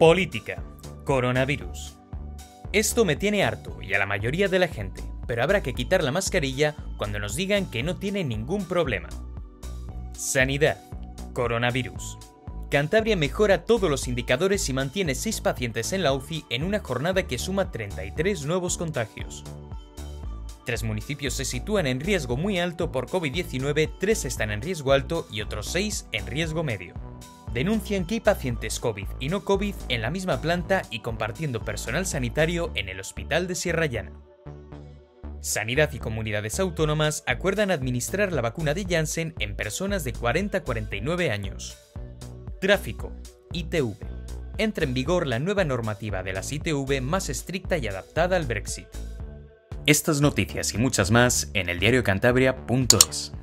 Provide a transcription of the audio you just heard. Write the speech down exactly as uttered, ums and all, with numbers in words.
Política. Coronavirus. Esto me tiene harto y a la mayoría de la gente, pero habrá que quitar la mascarilla cuando nos digan que no tiene ningún problema. Sanidad. Coronavirus. Cantabria mejora todos los indicadores y mantiene seis pacientes en la U C I en una jornada que suma treinta y tres nuevos contagios. Tres municipios se sitúan en riesgo muy alto por COVID diecinueve, tres están en riesgo alto y otros seis en riesgo medio. Denuncian que hay pacientes COVID y no COVID en la misma planta y compartiendo personal sanitario en el Hospital de Sierra Llana. Sanidad y comunidades autónomas acuerdan administrar la vacuna de Janssen en personas de cuarenta a cuarenta y nueve años. Tráfico. I T V. Entra en vigor la nueva normativa de las I T V más estricta y adaptada al Brexit. Estas noticias y muchas más en eldiariocantabria punto es.